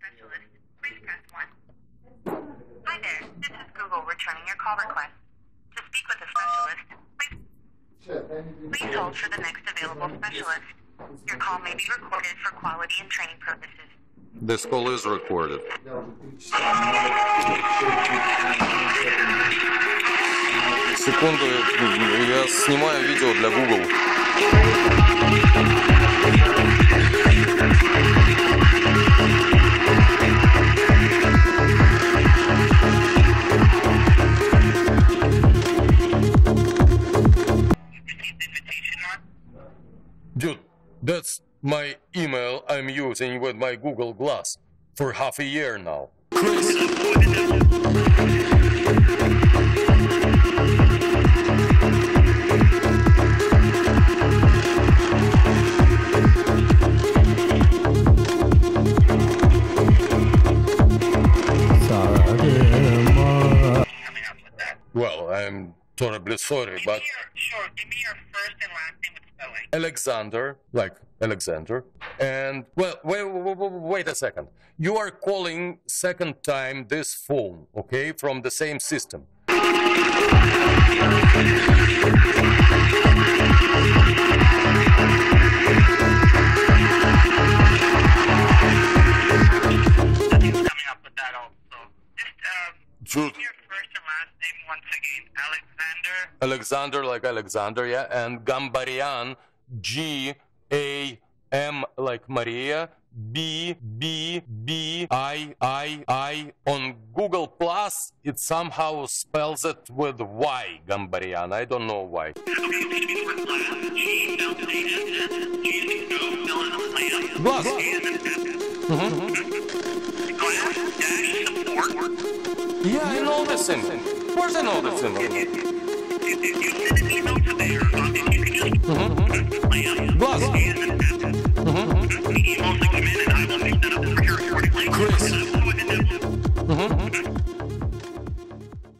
specialist, please press 1. Hi there, this is Google returning your call request. To speak with a specialist, please hold for the next available specialist. Your call may be recorded for quality and training purposes. This call is recorded. Секунду, я снимаю видео для Google. Dude, that's my email I'm using with my Google Glass for half a year now. Crazy. Well, I'm terribly sorry, but... Sure, give me your first and last name with spelling. Alexander, like Alexander, and, well, wait a second. You are calling second time this phone, okay, from the same system. Dude. Your first and last name once again, Alexander. Alexander, like Alexander, yeah, and Gambarian, G-A-M, like Maria, B-B-B-I-I-I. On Google Plus, it somehow spells it with Y, Gambarian. I don't know why. Glass. Yeah, I know this thing. Of course I know this thing. Glass.